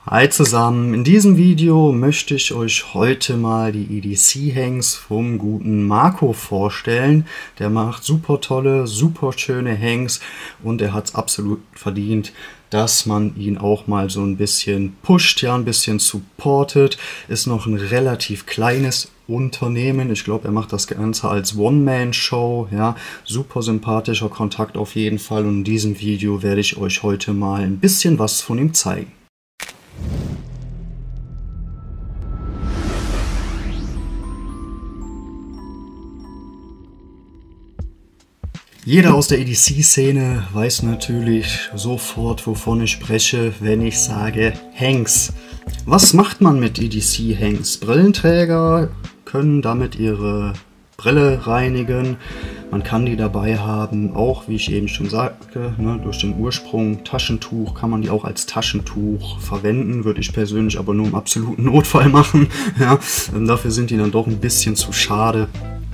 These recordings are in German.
Hi zusammen, in diesem Video möchte ich euch heute mal die EDC-Hanks vom guten Marco vorstellen. Der macht super tolle, super schöne Hanks und er hat es absolut verdient, dass man ihn auch mal so ein bisschen pusht, ja, ein bisschen supportet. Ist noch ein relativ kleines Unternehmen. Ich glaube, er macht das Ganze als One-Man-Show. Ja, super sympathischer Kontakt auf jeden Fall. Und in diesem Video werde ich euch heute mal ein bisschen was von ihm zeigen. Jeder aus der EDC-Szene weiß natürlich sofort, wovon ich spreche, wenn ich sage Hanks. Was macht man mit EDC-Hanks? Brillenträger können damit ihre Brille reinigen. Man kann die dabei haben, auch wie ich eben schon sagte, ne, durch den Ursprung Taschentuch kann man die auch als Taschentuch verwenden. Würde ich persönlich aber nur im absoluten Notfall machen. Ja, dafür sind die dann doch ein bisschen zu schade.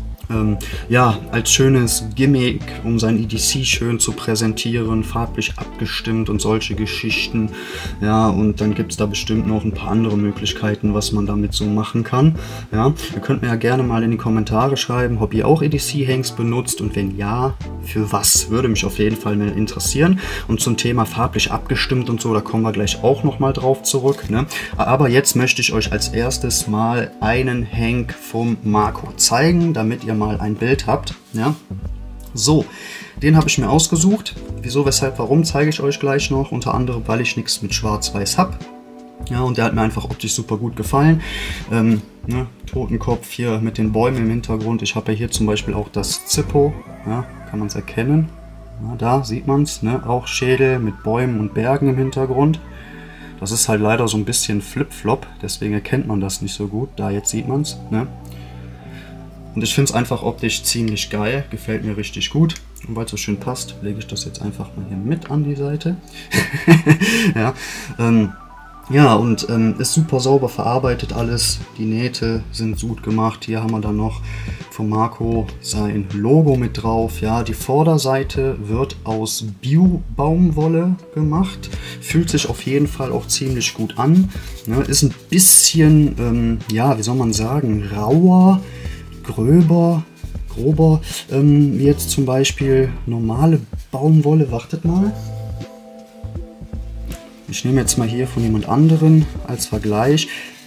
Ja, als schönes Gimmick, um sein EDC schön zu präsentieren, farblich abgestimmt und solche Geschichten. Ja, und dann gibt es da bestimmt noch ein paar andere Möglichkeiten, was man damit so machen kann. Ja, ihr könnt mir ja gerne mal in die Kommentare schreiben, ob ihr auch EDC-Hanks benutzt und wenn ja, für was, würde mich auf jeden Fall mehr interessieren. Und zum Thema farblich abgestimmt und so, da kommen wir gleich auch nochmal drauf zurück. Ne? Aber jetzt möchte ich euch als erstes mal einen Hank vom Marco zeigen, damit ihr mal ein Bild habt. Ja? So, den habe ich mir ausgesucht. Wieso, weshalb, warum, zeige ich euch gleich noch. Unter anderem, weil ich nichts mit Schwarz-Weiß habe. Ja, und der hat mir einfach optisch super gut gefallen. Ne, Totenkopf hier mit den Bäumen im Hintergrund. Ich habe ja hier zum Beispiel auch das Zippo. Ja, kann man es erkennen. Ja, da sieht man es. Ne? Auch Schädel mit Bäumen und Bergen im Hintergrund. Das ist halt leider so ein bisschen Flip-Flop. Deswegen erkennt man das nicht so gut. Da, jetzt sieht man es. Ne? Und ich finde es einfach optisch ziemlich geil. Gefällt mir richtig gut. Und weil es so schön passt, lege ich das jetzt einfach mal hier mit an die Seite. Ja, ja, und ist super sauber verarbeitet alles. Die Nähte sind gut gemacht. Hier haben wir dann noch von Marco sein Logo mit drauf. Ja, die Vorderseite wird aus Bio-Baumwolle gemacht. Fühlt sich auf jeden Fall auch ziemlich gut an. Ne, ist ein bisschen, ja, wie soll man sagen, rauer, grober, wie jetzt zum Beispiel normale Baumwolle. Wartet mal. Ich nehme jetzt mal hier von jemand anderen als Vergleich.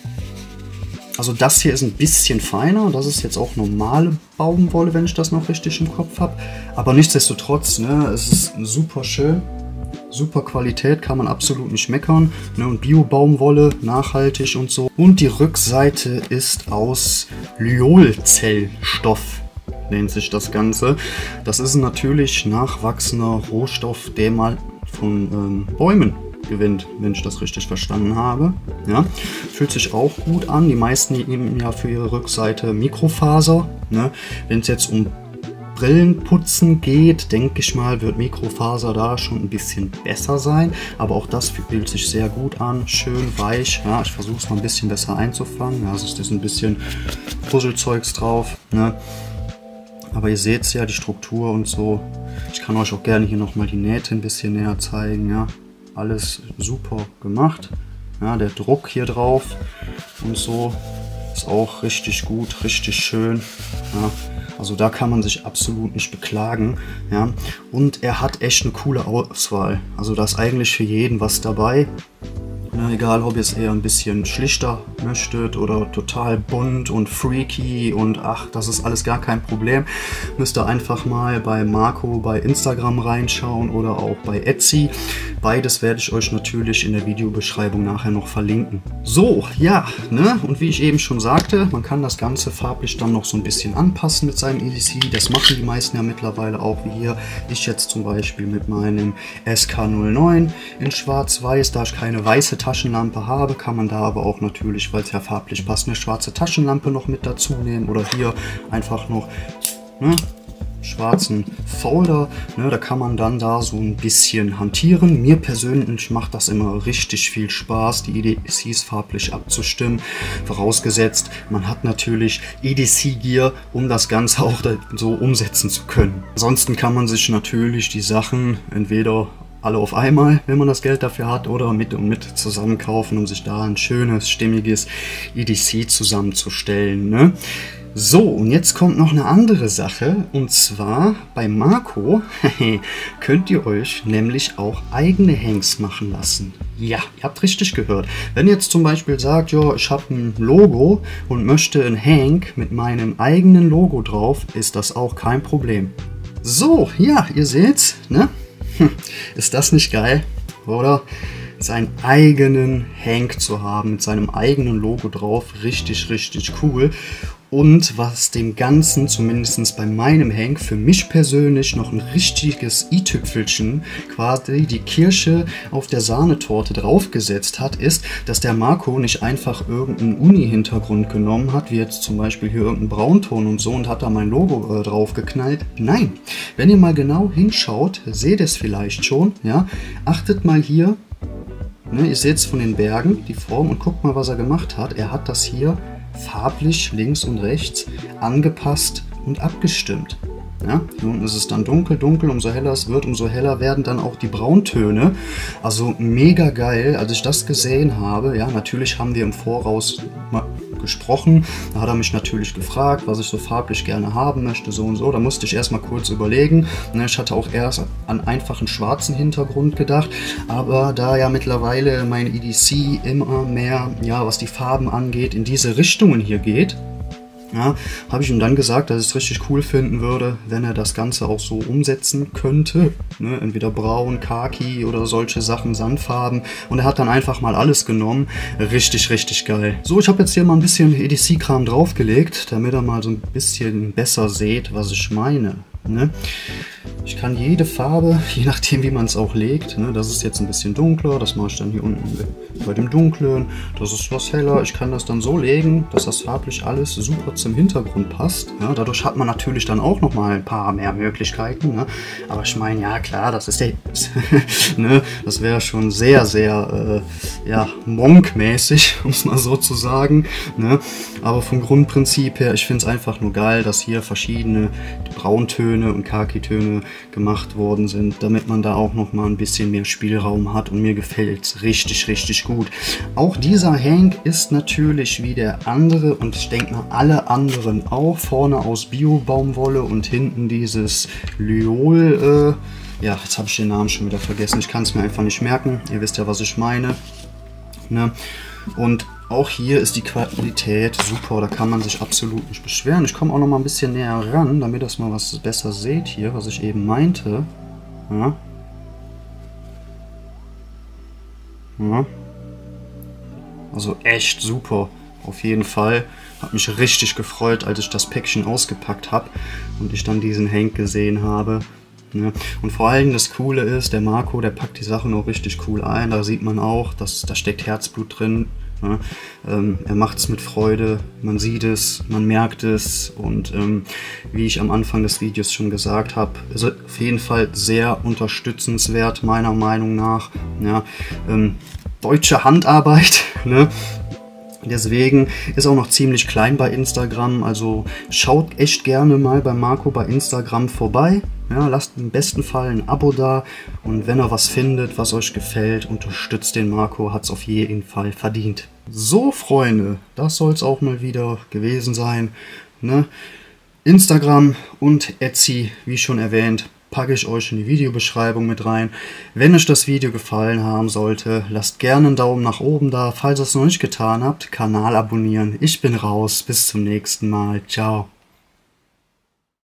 Also das hier ist ein bisschen feiner. Das ist jetzt auch normale Baumwolle, wenn ich das noch richtig im Kopf habe. Aber nichtsdestotrotz, ne, es ist super schön. Super Qualität, kann man absolut nicht meckern. Ne, und Bio-Baumwolle, nachhaltig und so. Und die Rückseite ist aus Lyolzellstoff, nennt sich das Ganze. Das ist ein natürlich nachwachsender Rohstoff, der mal von Bäumen gewinnt, wenn ich das richtig verstanden habe. Ja, fühlt sich auch gut an. Die meisten nehmen ja für ihre Rückseite Mikrofaser. Ne? Wenn es jetzt um Brillenputzen geht, denke ich mal, wird Mikrofaser da schon ein bisschen besser sein. Aber auch das fühlt sich sehr gut an. Schön weich. Ja, ich versuche es mal ein bisschen besser einzufangen. Ja, es ist ein bisschen Puzzlezeugs drauf. Ne? Aber ihr seht es ja, die Struktur und so. Ich kann euch auch gerne hier nochmal die Nähte ein bisschen näher zeigen. Ja. Alles super gemacht. Ja, der Druck hier drauf und so ist auch richtig gut, richtig schön. Ja, also da kann man sich absolut nicht beklagen. Ja, und er hat echt eine coole Auswahl. Also da ist eigentlich für jeden was dabei. Ja, egal, ob ihr es eher ein bisschen schlichter möchtet oder total bunt und freaky und ach, das ist alles gar kein Problem. Müsst ihr einfach mal bei Marco bei Instagram reinschauen oder auch bei Etsy. Beides werde ich euch natürlich in der Videobeschreibung nachher noch verlinken. So, ja, ne? Und wie ich eben schon sagte, man kann das Ganze farblich dann noch so ein bisschen anpassen mit seinem EDC. Das machen die meisten ja mittlerweile auch, wie hier. Ich jetzt zum Beispiel mit meinem SK09 in schwarz-weiß, da ich keine weiße Taschenlampe habe, kann man da aber auch natürlich, weil es ja farblich passt, eine schwarze Taschenlampe noch mit dazu nehmen oder hier einfach noch, ne, schwarzen Folder, ne, da kann man dann da so ein bisschen hantieren. Mir persönlich macht das immer richtig viel Spaß, die EDCs farblich abzustimmen, vorausgesetzt man hat natürlich EDC-Gear, um das Ganze auch so umsetzen zu können. Ansonsten kann man sich natürlich die Sachen entweder alle auf einmal, wenn man das Geld dafür hat, oder mit und mit zusammen kaufen, um sich da ein schönes, stimmiges EDC zusammenzustellen, ne? So, und jetzt kommt noch eine andere Sache, und zwar bei Marco könnt ihr euch nämlich auch eigene Hanks machen lassen. Ja, ihr habt richtig gehört. Wenn ihr jetzt zum Beispiel sagt, ja, ich habe ein Logo und möchte ein Hank mit meinem eigenen Logo drauf, ist das auch kein Problem. So, ja, ihr seht's, ne? Ist das nicht geil, oder? Seinen eigenen Hank zu haben, mit seinem eigenen Logo drauf, richtig, richtig cool. Und was dem Ganzen, zumindest bei meinem Hank, für mich persönlich noch ein richtiges i-Tüpfelchen, quasi die Kirsche auf der Sahnetorte draufgesetzt hat, ist, dass der Marco nicht einfach irgendeinen Uni-Hintergrund genommen hat, wie jetzt zum Beispiel hier irgendeinen Braunton und so, und hat da mein Logo draufgeknallt. Nein, wenn ihr mal genau hinschaut, seht ihr es vielleicht schon, ja, achtet mal hier, ne, ihr seht es von den Bergen, die Form, und guckt mal, was er gemacht hat. Er hat das hier farblich links und rechts angepasst und abgestimmt. Ja, hier unten ist es dann dunkel, dunkel, umso heller es wird, umso heller werden dann auch die Brauntöne. Also mega geil, als ich das gesehen habe. Ja, natürlich haben wir im Voraus mal gesprochen. Da hat er mich natürlich gefragt, was ich so farblich gerne haben möchte, so und so. Da musste ich erstmal kurz überlegen. Ich hatte auch erst an einfachen schwarzen Hintergrund gedacht, aber da ja mittlerweile mein EDC immer mehr, ja, was die Farben angeht, in diese Richtungen hier geht, ja, habe ich ihm dann gesagt, dass ich es richtig cool finden würde, wenn er das Ganze auch so umsetzen könnte. Ne? Entweder braun, khaki oder solche Sachen, Sandfarben. Und er hat dann einfach mal alles genommen. Richtig, richtig geil. So, ich habe jetzt hier mal ein bisschen EDC-Kram draufgelegt, damit ihr mal so ein bisschen besser seht, was ich meine. Ne? Ich kann jede Farbe, je nachdem wie man es auch legt, ne, das ist jetzt ein bisschen dunkler, das mache ich dann hier unten bei dem Dunklen, das ist was heller, ich kann das dann so legen, dass das farblich alles super zum Hintergrund passt. Ja, dadurch hat man natürlich dann auch nochmal ein paar mehr Möglichkeiten, ne? Aber ich meine, ja klar, das ist der, ne, das wäre schon sehr, sehr ja, Monk-mäßig, um es mal so zu sagen. Ne? Aber vom Grundprinzip her, ich finde es einfach nur geil, dass hier verschiedene Brauntöne und Khaki-Töne gemacht worden sind, damit man da auch noch mal ein bisschen mehr Spielraum hat, und mir gefällt es richtig, richtig gut. Auch dieser Hank ist natürlich wie der andere, und ich denke mal alle anderen auch, vorne aus Bio-Baumwolle und hinten dieses Lyol, ja, jetzt habe ich den Namen schon wieder vergessen, ich kann es mir einfach nicht merken, ihr wisst ja, was ich meine. Ne? Und auch hier ist die Qualität super, da kann man sich absolut nicht beschweren. Ich komme auch noch mal ein bisschen näher ran, damit ihr das mal was besser seht hier, was ich eben meinte. Ja. Ja. Also echt super, auf jeden Fall. Hat mich richtig gefreut, als ich das Päckchen ausgepackt habe und ich dann diesen Hank gesehen habe. Ja. Und vor allem das Coole ist, der Marco, der packt die Sachen auch richtig cool ein. Da sieht man auch, dass da steckt Herzblut drin. Ja, er macht es mit Freude, man sieht es, man merkt es, und wie ich am Anfang des Videos schon gesagt habe, ist auf jeden Fall sehr unterstützenswert, meiner Meinung nach. Ja, deutsche Handarbeit, ne? Deswegen ist auch noch ziemlich klein bei Instagram, also schaut echt gerne mal bei Marco bei Instagram vorbei. Ja, lasst im besten Fall ein Abo da, und wenn ihr was findet, was euch gefällt, unterstützt den Marco, hat es auf jeden Fall verdient. So, Freunde, das soll es auch mal wieder gewesen sein. Ne? Instagram und Etsy, wie schon erwähnt, packe ich euch in die Videobeschreibung mit rein. Wenn euch das Video gefallen haben sollte, lasst gerne einen Daumen nach oben da. Falls ihr es noch nicht getan habt, Kanal abonnieren. Ich bin raus, bis zum nächsten Mal. Ciao.